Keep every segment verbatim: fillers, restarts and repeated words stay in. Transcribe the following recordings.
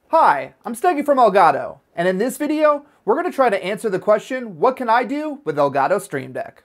Hi, I'm Steggy from Elgato, and in this video, we're going to try to answer the question, what can I do with Elgato Stream Deck?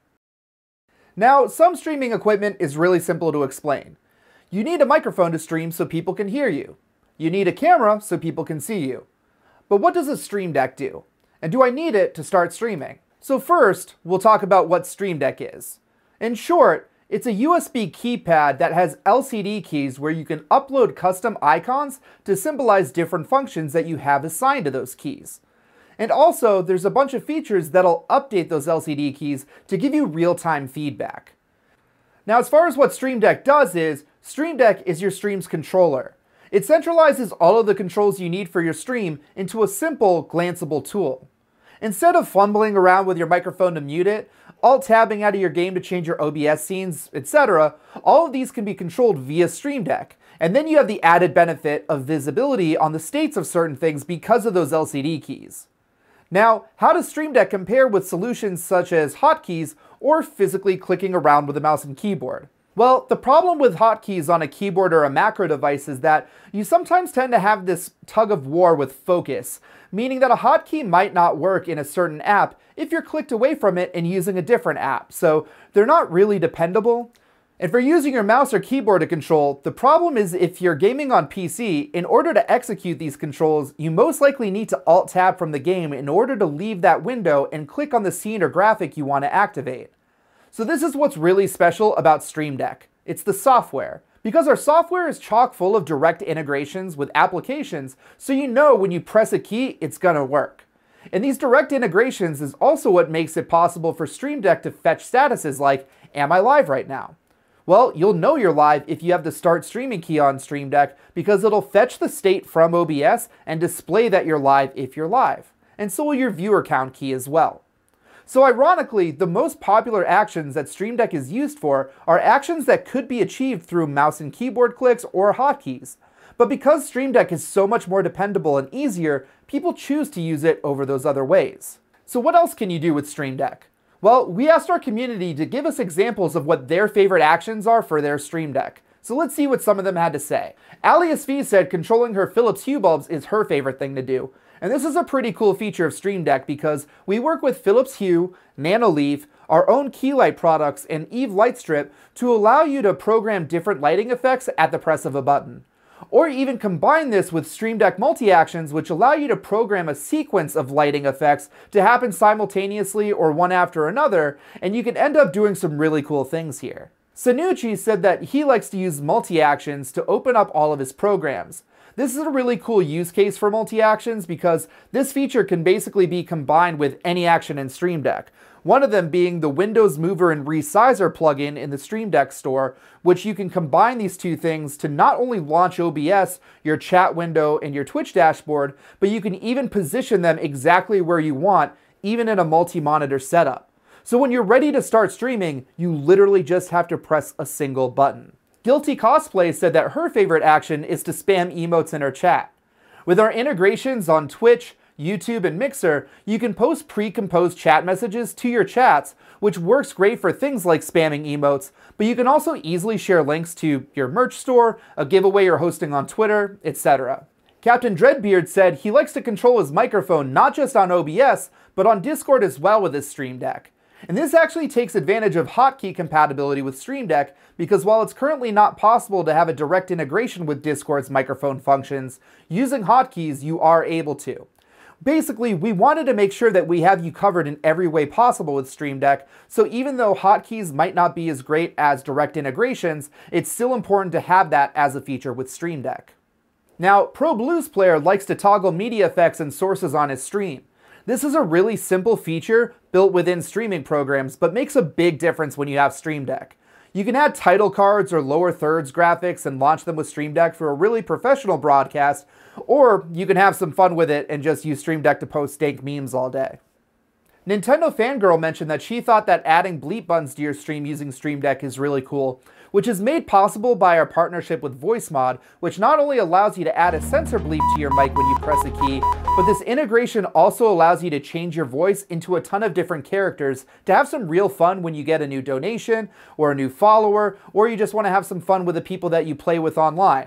Now, some streaming equipment is really simple to explain. You need a microphone to stream so people can hear you. You need a camera so people can see you. But what does a Stream Deck do? And do I need it to start streaming? So first, we'll talk about what Stream Deck is. In short, it's a U S B keypad that has L C D keys where you can upload custom icons to symbolize different functions that you have assigned to those keys. And also, there's a bunch of features that'll update those L C D keys to give you real-time feedback. Now, as far as what Stream Deck does is, Stream Deck is your stream's controller. It centralizes all of the controls you need for your stream into a simple, glanceable tool. Instead of fumbling around with your microphone to mute it, alt-tabbing out of your game to change your O B S scenes, et cetera, all of these can be controlled via Stream Deck. And then you have the added benefit of visibility on the states of certain things because of those L C D keys. Now, how does Stream Deck compare with solutions such as hotkeys or physically clicking around with a mouse and keyboard? Well, the problem with hotkeys on a keyboard or a macro device is that you sometimes tend to have this tug of war with focus, meaning that a hotkey might not work in a certain app if you're clicked away from it and using a different app, so they're not really dependable. And for using your mouse or keyboard to control, the problem is if you're gaming on P C, in order to execute these controls, you most likely need to alt-tab from the game in order to leave that window and click on the scene or graphic you want to activate. So this is what's really special about Stream Deck. It's the software. Because our software is chock full of direct integrations with applications, so you know when you press a key, it's gonna work. And these direct integrations is also what makes it possible for Stream Deck to fetch statuses like, am I live right now? Well, you'll know you're live if you have the Start Streaming key on Stream Deck because it'll fetch the state from O B S and display that you're live if you're live. And so will your viewer count key as well. So ironically, the most popular actions that Stream Deck is used for are actions that could be achieved through mouse and keyboard clicks or hotkeys. But because Stream Deck is so much more dependable and easier, people choose to use it over those other ways. So what else can you do with Stream Deck? Well, we asked our community to give us examples of what their favorite actions are for their Stream Deck. So let's see what some of them had to say. Alias V said controlling her Philips Hue bulbs is her favorite thing to do. And this is a pretty cool feature of Stream Deck because we work with Philips Hue, Nanoleaf, our own Keylight products, and Eve Light Strip to allow you to program different lighting effects at the press of a button. Or even combine this with Stream Deck multi-actions, which allow you to program a sequence of lighting effects to happen simultaneously or one after another, and you can end up doing some really cool things here. Sanucci said that he likes to use multi-actions to open up all of his programs. This is a really cool use case for multi-actions because this feature can basically be combined with any action in Stream Deck. One of them being the Windows Mover and Resizer plugin in the Stream Deck store, which you can combine these two things to not only launch O B S, your chat window, and your Twitch dashboard, but you can even position them exactly where you want, even in a multi-monitor setup. So when you're ready to start streaming, you literally just have to press a single button. Guilty Cosplay said that her favorite action is to spam emotes in her chat. With our integrations on Twitch, YouTube, and Mixer, you can post pre-composed chat messages to your chats, which works great for things like spamming emotes, but you can also easily share links to your merch store, a giveaway you're hosting on Twitter, et cetera. Captain Dreadbeard said he likes to control his microphone not just on O B S, but on Discord as well with his Stream Deck. And this actually takes advantage of hotkey compatibility with Stream Deck because while it's currently not possible to have a direct integration with Discord's microphone functions, using hotkeys you are able to. Basically, we wanted to make sure that we have you covered in every way possible with Stream Deck, so even though hotkeys might not be as great as direct integrations, it's still important to have that as a feature with Stream Deck. Now, Pro Blues Player likes to toggle media effects and sources on his stream. This is a really simple feature built within streaming programs, but makes a big difference when you have Stream Deck. You can add title cards or lower thirds graphics and launch them with Stream Deck for a really professional broadcast, or you can have some fun with it and just use Stream Deck to post dank memes all day. Nintendo Fangirl mentioned that she thought that adding bleep buttons to your stream using Stream Deck is really cool, which is made possible by our partnership with VoiceMod, which not only allows you to add a sensor bleep to your mic when you press a key, but this integration also allows you to change your voice into a ton of different characters to have some real fun when you get a new donation, or a new follower, or you just want to have some fun with the people that you play with online.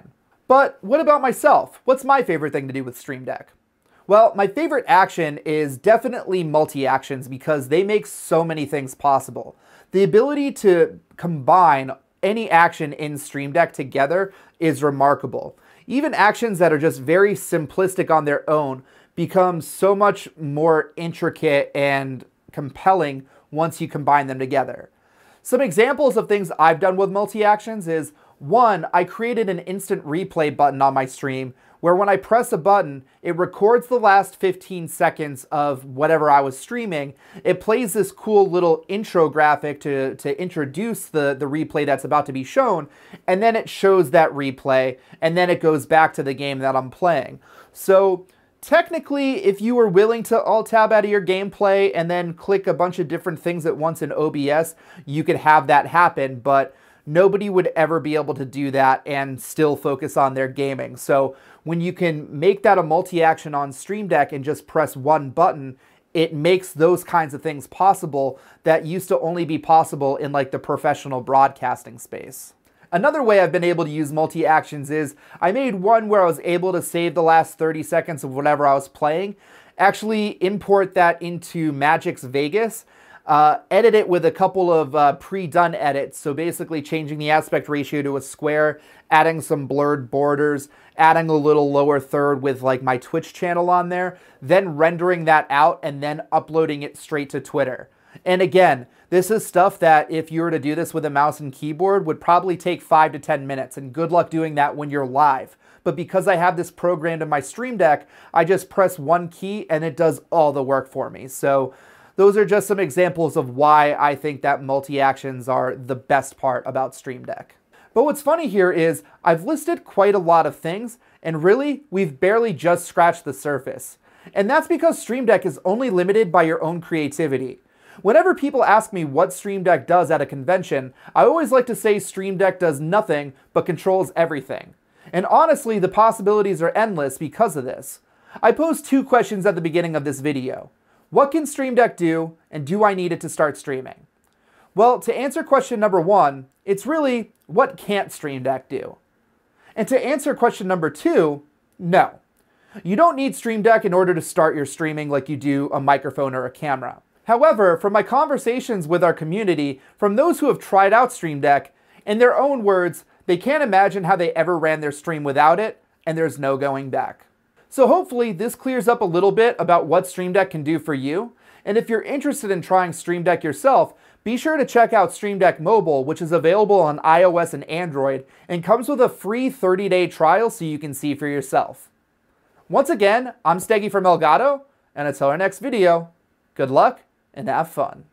But what about myself? What's my favorite thing to do with Stream Deck? Well, my favorite action is definitely multi-actions because they make so many things possible. The ability to combine any action in Stream Deck together is remarkable. Even actions that are just very simplistic on their own become so much more intricate and compelling once you combine them together. Some examples of things I've done with multi-actions is, one, I created an instant replay button on my stream where when I press a button, it records the last fifteen seconds of whatever I was streaming. It plays this cool little intro graphic to, to introduce the, the replay that's about to be shown, and then it shows that replay, and then it goes back to the game that I'm playing. So technically, if you were willing to alt-tab out of your gameplay and then click a bunch of different things at once in O B S, you could have that happen, but nobody would ever be able to do that and still focus on their gaming. So when you can make that a multi-action on Stream Deck and just press one button, it makes those kinds of things possible that used to only be possible in like the professional broadcasting space. Another way I've been able to use multi-actions is I made one where I was able to save the last thirty seconds of whatever I was playing, actually import that into Magix Vegas, Uh, edit it with a couple of uh, pre-done edits, so basically changing the aspect ratio to a square, adding some blurred borders, adding a little lower third with like my Twitch channel on there, then rendering that out and then uploading it straight to Twitter. And again, this is stuff that if you were to do this with a mouse and keyboard would probably take five to ten minutes, and good luck doing that when you're live. But because I have this programmed in my Stream Deck, I just press one key and it does all the work for me. So those are just some examples of why I think that multi-actions are the best part about Stream Deck. But what's funny here is I've listed quite a lot of things, and really, we've barely just scratched the surface. And that's because Stream Deck is only limited by your own creativity. Whenever people ask me what Stream Deck does at a convention, I always like to say Stream Deck does nothing but controls everything. And honestly, the possibilities are endless because of this. I posed two questions at the beginning of this video. What can Stream Deck do, and do I need it to start streaming? Well, to answer question number one, it's really, what can't Stream Deck do? And to answer question number two, no. You don't need Stream Deck in order to start your streaming like you do a microphone or a camera. However, from my conversations with our community, from those who have tried out Stream Deck, in their own words, they can't imagine how they ever ran their stream without it, and there's no going back. So hopefully this clears up a little bit about what Stream Deck can do for you. And if you're interested in trying Stream Deck yourself, be sure to check out Stream Deck Mobile, which is available on iOS and Android, and comes with a free thirty day trial so you can see for yourself. Once again, I'm Steggy from Elgato, and until our next video, good luck and have fun.